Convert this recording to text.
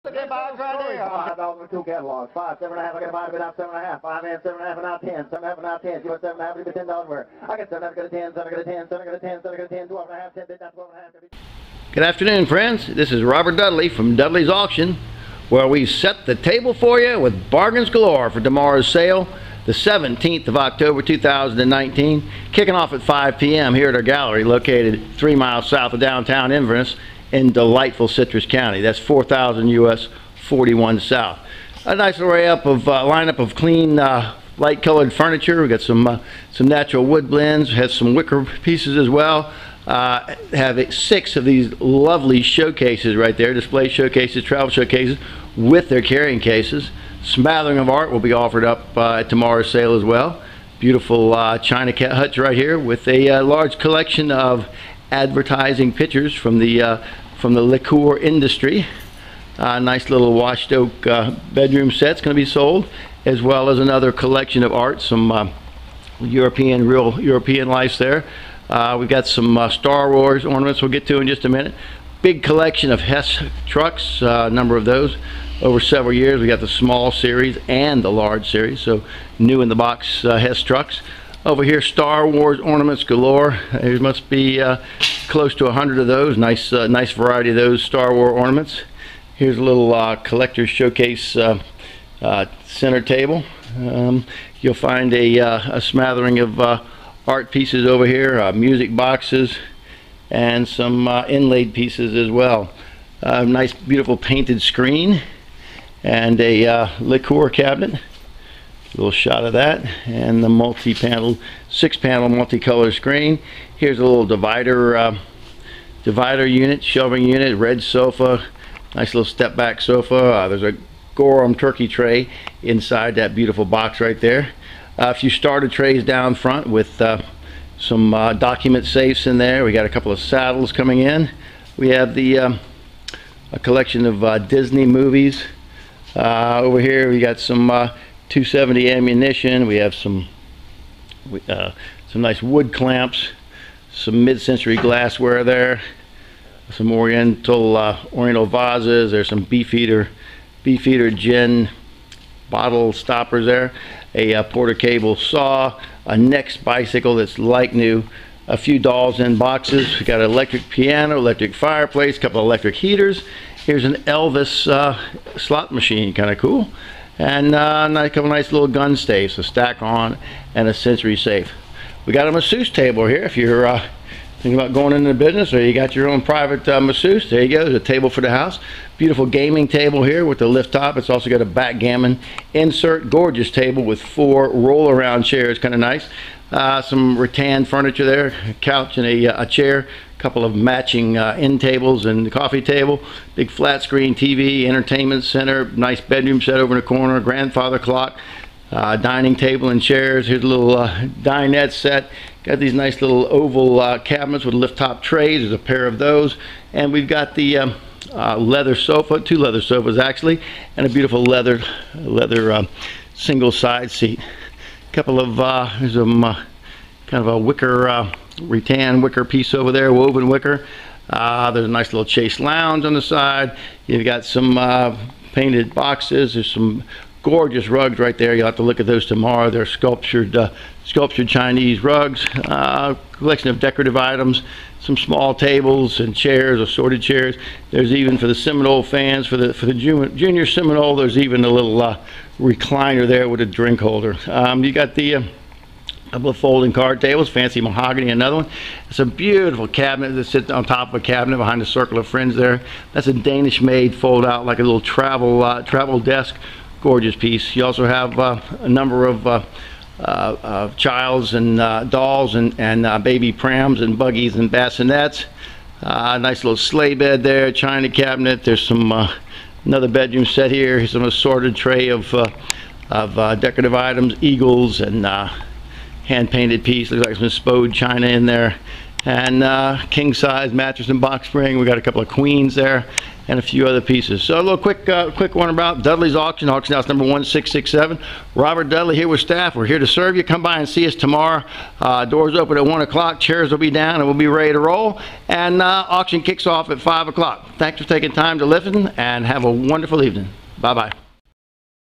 Okay, box right there. $5 for 2 catalogs. 5, 7.5. I got a buy to bid out 7.5. 5 and 7.5 and out 10. 7.5 and out 10. You want 7.5? You bid $10 worth. I got 7.5. Got a 10. 7. Got a 10. 7. Got a 10. 7. Got a 10. 12.5. 10. Bid down 12.5. Good afternoon, friends. This is Robert Dudley from Dudley's Auction, where we set the table for you with bargains galore for tomorrow's sale, the 17th of October 2019, kicking off at 5 p.m. here at our gallery located 3 miles south of downtown Inverness in delightful Citrus County. That's 4000 US 41 South. A nice lineup of clean, light-colored furniture. We got some natural wood blends. Has some wicker pieces as well. Have 6 of these lovely showcases right there, display showcases, travel showcases with their carrying cases. Smattering of art will be offered up at tomorrow's sale as well. Beautiful China cat huts right here with a large collection of advertising pictures from the liqueur industry. Nice little washed oak bedroom sets going to be sold, as well as another collection of art, some real European lights there. We've got some Star Wars ornaments we'll get to in just a minute. Big collection of Hess trucks, a number of those over several years. We got the small series and the large series, so new in the box Hess trucks. Over here, Star Wars ornaments galore. There must be close to 100 of those. Nice variety of those Star Wars ornaments. Here's a little collector's showcase center table. You'll find a smattering of art pieces over here, music boxes, and some inlaid pieces as well. Nice, beautiful painted screen, and a liqueur cabinet. A little shot of that, and the multi-panel, 6-panel multicolor screen. Here's a little divider unit, shelving unit, red sofa, nice little step back sofa. There's a Gorham turkey tray inside that beautiful box right there. A few starter trays down front with some document safes in there. We got a couple of saddles coming in. We have a collection of Disney movies. Over here we got some 270 ammunition. We have some nice wood clamps, some mid-century glassware there, some oriental vases. There's some beefeater gin bottle stoppers there, a Porter cable saw, a Next bicycle that's like new, a few dolls in boxes. We got an electric piano, electric fireplace, a couple of electric heaters. Here's an Elvis slot machine, kind of cool. And a couple nice little gun staves, a stack on and a Century safe. We got a masseuse table here if you're thinking about going into the business, or you got your own private masseuse. There you go, there's a table for the house. Beautiful gaming table here with the lift top. It's also got a backgammon insert. Gorgeous table with 4 roll around chairs, kind of nice. Some rattan furniture there, a couch and a chair, a couple of matching end tables and the coffee table, big flat screen TV, entertainment center, nice bedroom set over in the corner, grandfather clock, dining table and chairs. Here's a little dinette set. Got these nice little oval cabinets with lift top trays. There's a pair of those, and we've got the leather sofa, 2 leather sofas actually, and a beautiful leather single side seat. Couple of there's some kind of a wicker rattan wicker piece over there, woven wicker. There's a nice little chase lounge on the side. You've got some painted boxes. There's some gorgeous rugs right there. You'll have to look at those tomorrow. They're sculptured Chinese rugs. Collection of decorative items, some small tables and chairs, assorted chairs. There's even, for the Seminole fans, for the junior Seminole, there's even a little recliner there with a drink holder. You got the couple of folding card tables, fancy mahogany, another one. It's a beautiful cabinet that sits on top of a cabinet behind a circle of friends there. That's a Danish-made fold out like a little travel desk. Gorgeous piece. You also have a number of childs and dolls and baby prams and buggies and bassinets. Nice little sleigh bed there, china cabinet. There's some another bedroom set here. Here's some assorted tray of decorative items, eagles and hand painted piece. Looks like some Spode china in there. and king size mattress and box spring. We got a couple of queens there and a few other pieces. So a little quick one about Dudley's Auction house number 1667. Robert Dudley here with staff. We're here to serve you. Come by and see us tomorrow. Doors open at 1 o'clock. Chairs will be down and we'll be ready to roll. And auction kicks off at 5 o'clock. Thanks for taking time to listen and have a wonderful evening. Bye-bye.